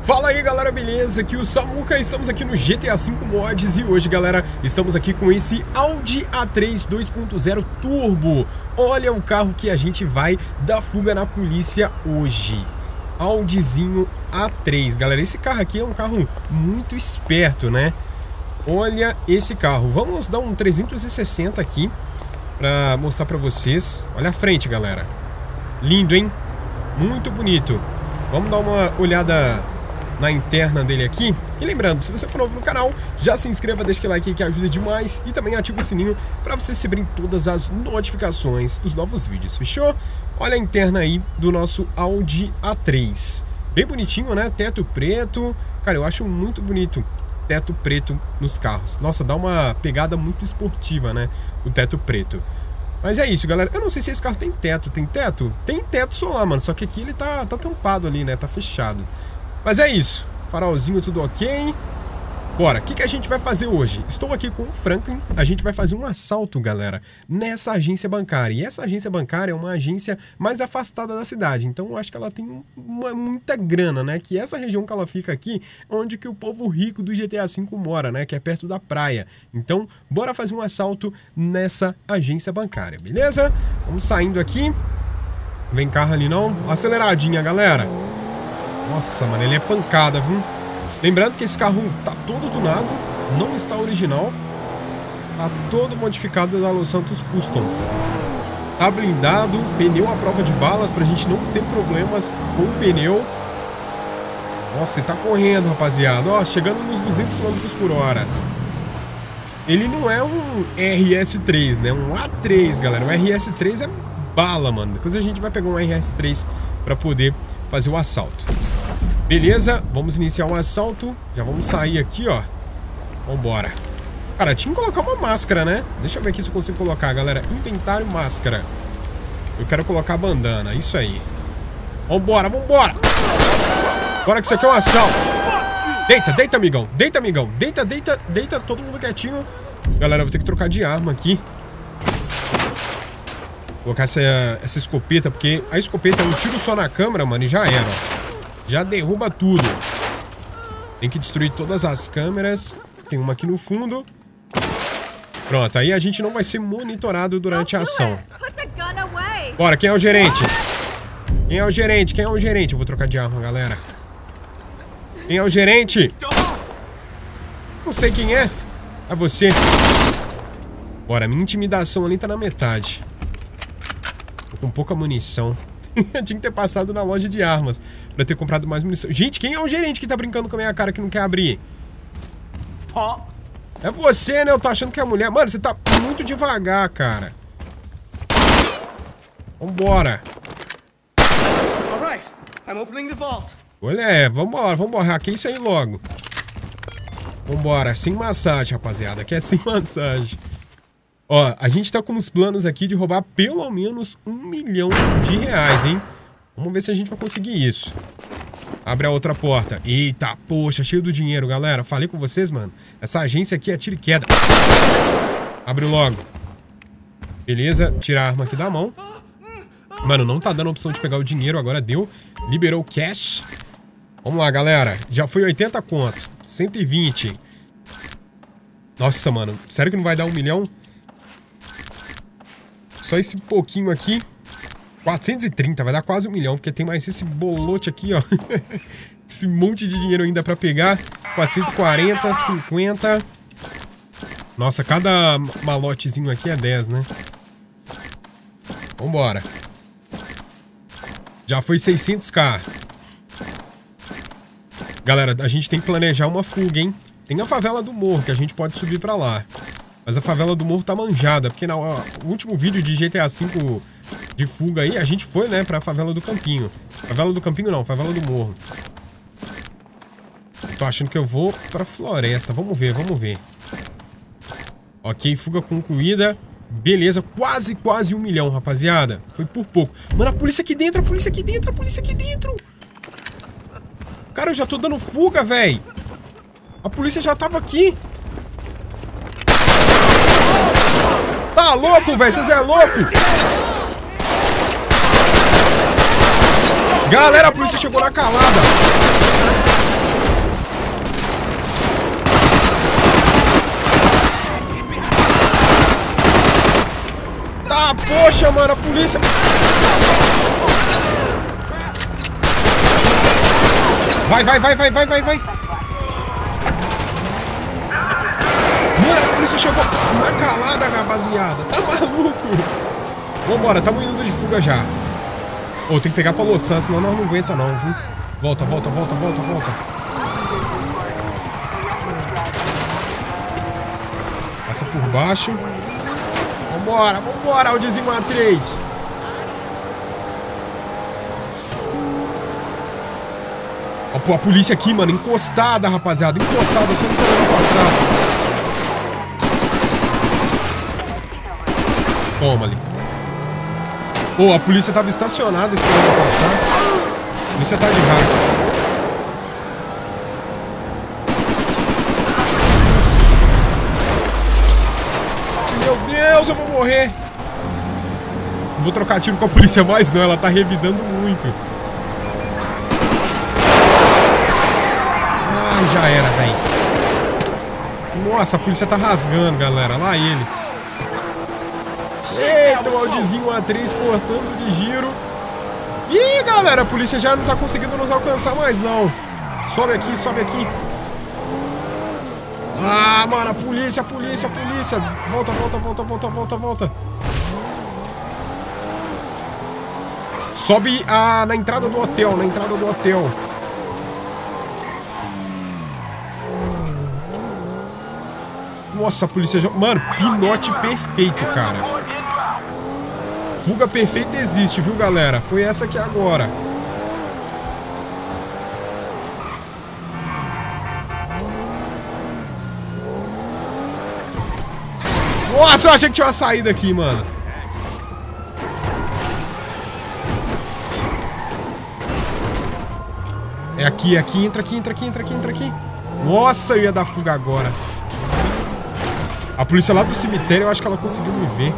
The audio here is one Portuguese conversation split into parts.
Fala aí galera, beleza? Aqui o Samuca, estamos aqui no GTA V Mods e hoje galera, estamos aqui com esse Audi A3 2.0 Turbo. Olha o carro que a gente vai dar fuga na polícia hoje. Audizinho A3, galera, esse carro aqui é um carro muito esperto, né? Olha esse carro, vamos dar um 360 aqui pra mostrar pra vocês. Olha a frente galera, lindo hein? Muito bonito. Vamos dar uma olhada na interna dele aqui. E lembrando, se você for novo no canal, já se inscreva, deixa aquele like aí que ajuda demais. E também ativa o sininho para você receber todas as notificações dos novos vídeos, fechou? Olha a interna aí do nosso Audi A3. Bem bonitinho, né? Teto preto. Cara, eu acho muito bonito teto preto nos carros. Nossa, dá uma pegada muito esportiva, né? O teto preto. Mas é isso, galera. Eu não sei se esse carro tem teto. Tem teto? Tem teto solar, mano. Só que aqui ele tá tampado ali, né? Tá fechado. Mas é isso, farolzinho tudo ok. Bora, o que a gente vai fazer hoje? Estou aqui com o Franklin, a gente vai fazer um assalto, galera, nessa agência bancária. E essa agência bancária é uma agência mais afastada da cidade, então eu acho que ela tem muita grana, né? Que essa região que ela fica aqui, onde que o povo rico do GTA V mora, né? Que é perto da praia. Então, bora fazer um assalto nessa agência bancária, beleza? Vamos saindo aqui. Vem carro ali não, aceleradinha, galera. Nossa, mano, ele é pancada, viu? Lembrando que esse carro tá todo tunado, não está original. Tá todo modificado da Los Santos Customs. Tá blindado, pneu à prova de balas pra gente não ter problemas com o pneu. Nossa, ele tá correndo, rapaziada. Ó, chegando nos 200 km por hora. Ele não é um RS3, né? Um A3, galera. O RS3 é bala, mano. Depois a gente vai pegar um RS3 pra poder fazer o assalto. Beleza, vamos iniciar o assalto. Já vamos sair aqui, ó. Vambora. Cara, tinha que colocar uma máscara, né? Deixa eu ver aqui se eu consigo colocar, galera. Inventário, máscara. Eu quero colocar a bandana, isso aí. Vambora, vambora. Bora que isso aqui é um assalto. Deita, deita, amigão. Deita, amigão. Deita, deita, deita. Todo mundo quietinho. Galera, eu vou ter que trocar de arma aqui. Vou colocar essa escopeta, porque a escopeta é um tiro só na câmera, mano, e já era, ó. Já derruba tudo. Tem que destruir todas as câmeras. Tem uma aqui no fundo. Pronto, aí a gente não vai ser monitorado durante a ação. Bora, quem é o gerente? Quem é o gerente? Quem é o gerente? Eu vou trocar de arma, galera. Quem é o gerente? Não sei quem é. É você. Bora, minha intimidação ali tá na metade. Tô com pouca munição. Eu tinha que ter passado na loja de armas pra ter comprado mais munição. Gente, quem é o gerente que tá brincando com a minha cara que não quer abrir? É você, né? Eu tô achando que é a mulher. Mano, você tá muito devagar, cara. Vambora. Olha, vambora, vambora. Hackeia isso aí logo. Vambora, sem massagem, rapaziada. Aqui é sem massagem. Ó, a gente tá com uns planos aqui de roubar pelo menos R$1 milhão, hein? Vamos ver se a gente vai conseguir isso. Abre a outra porta. Eita, poxa, cheio do dinheiro, galera. Falei com vocês, mano. Essa agência aqui é tiro e queda. Abre logo. Beleza, tira a arma aqui da mão. Mano, não tá dando a opção de pegar o dinheiro, agora deu. Liberou o cash. Vamos lá, galera. Já foi 80 conto. 120. Nossa, mano. Sério que não vai dar 1 milhão? Só esse pouquinho aqui. 430, vai dar quase 1 milhão. Porque tem mais esse bolote aqui, ó. Esse monte de dinheiro ainda pra pegar. 440, 50. Nossa, cada malotezinho aqui é 10, né? Vambora. Já foi 600k. Galera, a gente tem que planejar uma fuga, hein? Tem a favela do morro, que a gente pode subir pra lá. Mas a favela do morro tá manjada, porque no último vídeo de GTA V de fuga aí, a gente foi, né, pra favela do Campinho. Favela do Campinho não, favela do morro. Eu tô achando que eu vou pra floresta. Vamos ver, vamos ver. Ok, fuga concluída. Beleza, quase 1 milhão, rapaziada. Foi por pouco. Mano, a polícia aqui dentro, a polícia aqui dentro, a polícia aqui dentro. Cara, eu já tô dando fuga, velho. A polícia já tava aqui. Tá louco, velho? Vocês é louco? Galera, a polícia chegou na calada. Ah, poxa, mano, a polícia... Vai. Mano, a polícia chegou na calada, rapaziada. Tá maluco? Vambora, tamo indo de fuga já. Ô, tem que pegar pra Loçan, senão nós não aguenta não, viu? Volta. Passa por baixo. Vambora, Audizinho A3. Ó, a polícia aqui, mano, encostada, rapaziada. Encostada, só esperando passar. Toma ali. Pô, a polícia tava estacionada esperando passar. A polícia tá de raiva. Meu Deus, eu vou morrer. Não vou trocar tiro com a polícia mais não, ela tá revidando muito. Ai, já era, velho. Nossa, a polícia tá rasgando, galera. Lá ele. Eita, o Audizinho A3 cortando de giro. Ih, galera, a polícia já não tá conseguindo nos alcançar mais, não. Sobe aqui. Ah, mano, a polícia. Volta. Sobe na entrada do hotel, Nossa, a polícia... Mano, pinote perfeito, cara. Fuga perfeita existe, viu, galera? Foi essa aqui agora. Nossa, eu achei que tinha uma saída aqui, mano. É aqui, entra aqui. Nossa, eu ia dar fuga agora. A polícia lá do cemitério, eu acho que ela conseguiu me ver.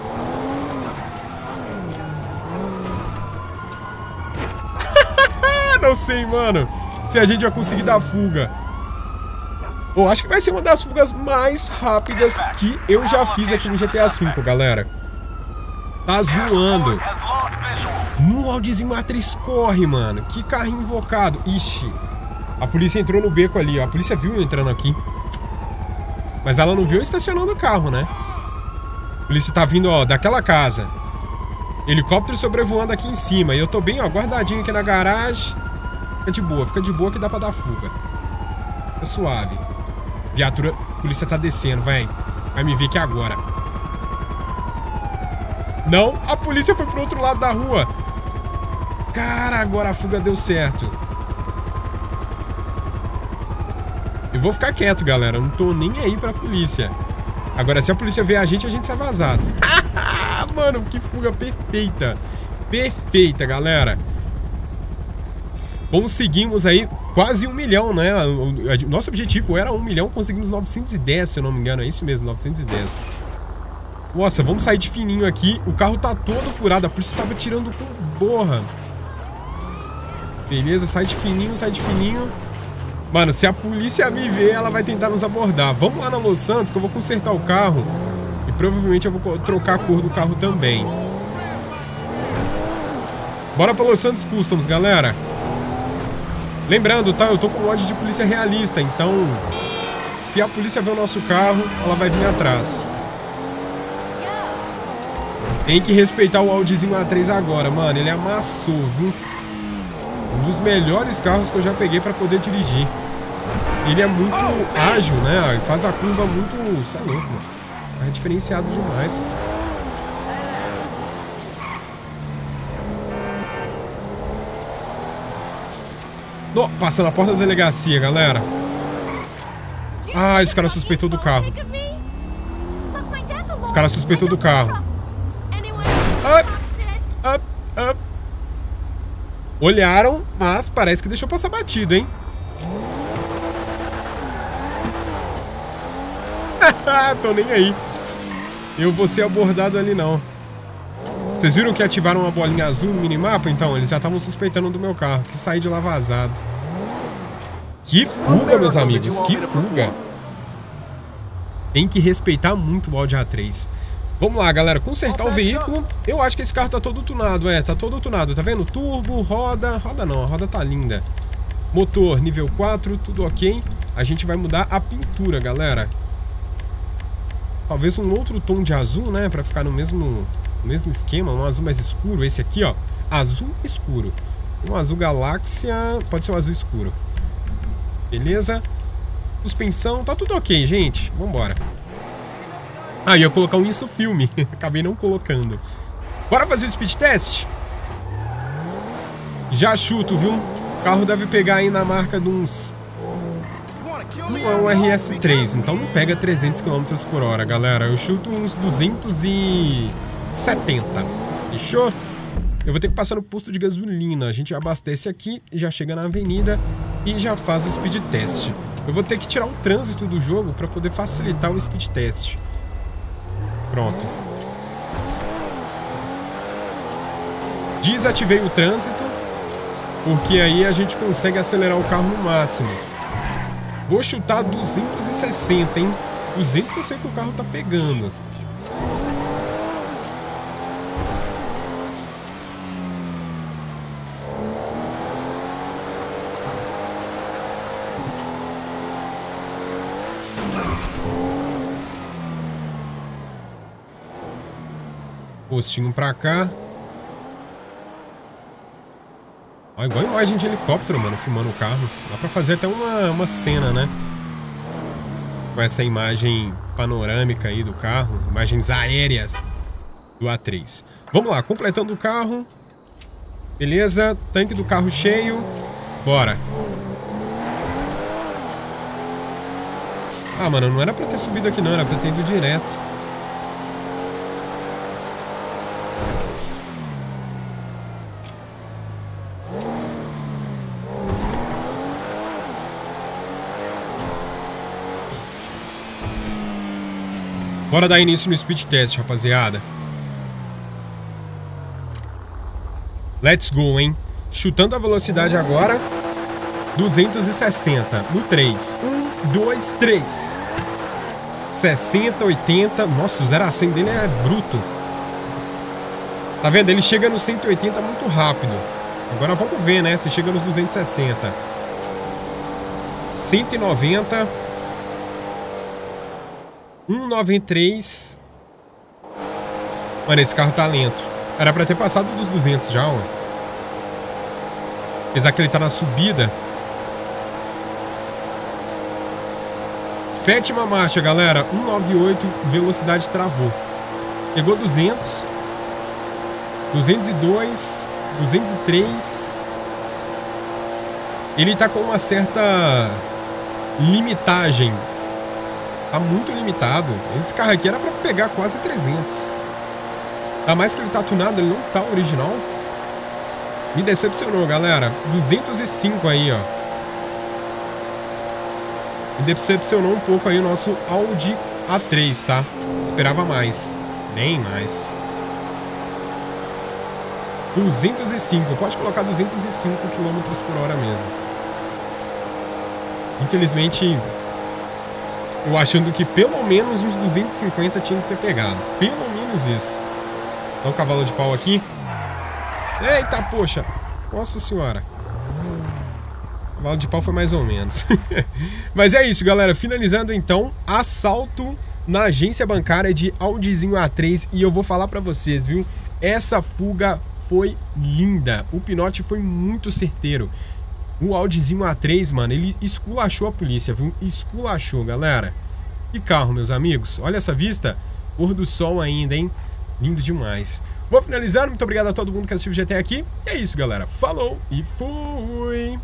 Não sei, mano, se a gente vai conseguir dar fuga. Eu acho que vai ser uma das fugas mais rápidas que eu já fiz aqui no GTA V, galera. Tá zoando. No Audizinho A3 corre, mano. Que carrinho invocado. Ixi. A polícia entrou no beco ali, ó. A polícia viu eu entrando aqui. Mas ela não viu eu estacionando o carro, né? A polícia tá vindo, ó, daquela casa. Helicóptero sobrevoando aqui em cima. E eu tô bem, ó, guardadinho aqui na garagem. Fica de boa que dá pra dar fuga. Fica suave. Viatura, a polícia tá descendo, vai me ver aqui agora. Não, a polícia foi pro outro lado da rua. Cara, agora a fuga deu certo. Eu vou ficar quieto, galera. Eu não tô nem aí pra polícia. Agora, se a polícia ver a gente sai vazado. Mano, que fuga perfeita. Perfeita, galera. Conseguimos aí quase 1 milhão, né? O nosso objetivo era 1 milhão, conseguimos 910, se eu não me engano. É isso mesmo, 910. Nossa, vamos sair de fininho aqui. O carro tá todo furado, a polícia tava tirando com borra. Beleza, sai de fininho. Mano, se a polícia me ver, ela vai tentar nos abordar. Vamos lá na Los Santos que eu vou consertar o carro. E provavelmente eu vou trocar a cor do carro também. Bora pra Los Santos Customs, galera. Lembrando, tá? Eu tô com mod de polícia realista, então... Se a polícia ver o nosso carro, ela vai vir atrás. Tem que respeitar o Audizinho A3 agora, mano. Ele amassou, viu? Um dos melhores carros que eu já peguei pra poder dirigir. Ele é muito ágil, né? Faz a curva muito... Isso é louco, mano. É diferenciado demais. No, passando a porta da delegacia, galera. Ah, os caras suspeitou do carro. Os caras suspeitou do carro. Up. Olharam, mas parece que deixou passar batido, hein? Tô nem aí. Eu vou ser abordado ali, não. Vocês viram que ativaram uma bolinha azul no minimapa? Então, eles já estavam suspeitando do meu carro. Que saí de lá vazado. Que fuga, meus amigos. Que fuga. Tem que respeitar muito o Audi A3. Vamos lá, galera, consertar o veículo. Eu acho que esse carro tá todo tunado, tá todo tunado, tá vendo? Turbo, roda não, a roda tá linda. Motor nível 4, tudo ok. A gente vai mudar a pintura, galera. Talvez um outro tom de azul, né, pra ficar no mesmo esquema, um azul mais escuro. Esse aqui, ó, azul escuro. Um azul galáxia, pode ser um azul escuro. Beleza? Suspensão, tá tudo ok, gente. Vambora. Ah, ia colocar um isso filme. Acabei não colocando. Bora fazer o speed test? Já chuto, viu? O carro deve pegar aí na marca de uns... Não é um RS3, então não pega 300 km por hora, galera. Eu chuto uns 270. Fechou? Eu vou ter que passar no posto de gasolina. A gente abastece aqui, já chega na avenida e já faz o speed test. Eu vou ter que tirar o trânsito do jogo para poder facilitar o speed test. Pronto. Desativei o trânsito, porque aí a gente consegue acelerar o carro no máximo. Vou chutar 260, hein? 200 eu sei que o carro tá pegando. Postinho pra cá. Ó, igual imagem de helicóptero, mano, filmando o carro. Dá pra fazer até uma cena, né? Com essa imagem panorâmica aí do carro. Imagens aéreas do A3. Vamos lá, completando o carro. Beleza, tanque do carro cheio. Bora. Ah, mano, não era pra ter subido aqui não, era pra ter ido direto. Bora dar início no speed test, rapaziada. Let's go, hein? Chutando a velocidade agora. 260 no 3. 1, 2, 3. 60, 80. Nossa, o 0 a 100 dele é bruto. Tá vendo? Ele chega no 180 muito rápido. Agora vamos ver, né? Se chega nos 260. 190. 193. Mano, esse carro tá lento. Era pra ter passado dos 200 já, ó. Apesar que ele tá na subida. Sétima marcha, galera. 198, velocidade travou. Pegou 200. 202. 203. Ele tá com uma certa limitagem. Tá muito limitado. Esse carro aqui era pra pegar quase 300. Ainda mais que ele tá tunado, ele não tá original. Me decepcionou, galera. 205 aí, ó. Me decepcionou um pouco aí o nosso Audi A3, tá? Esperava mais. Bem mais. 205. Pode colocar 205 km por hora mesmo. Infelizmente... eu achando que pelo menos uns 250 tinha que ter pegado. Pelo menos isso. Então, cavalo de pau aqui. Eita, poxa. Nossa senhora. Cavalo de pau foi mais ou menos. Mas é isso, galera. Finalizando, então, assalto na agência bancária de Audizinho A3. E eu vou falar pra vocês, viu? Essa fuga foi linda. O pinote foi muito certeiro. O Audizinho A3, mano, ele esculachou a polícia, viu? Esculachou, galera. Que carro, meus amigos. Olha essa vista. Pôr do sol ainda, hein? Lindo demais. Vou finalizar. Muito obrigado a todo mundo que assistiu o GT aqui. E é isso, galera. Falou e fui!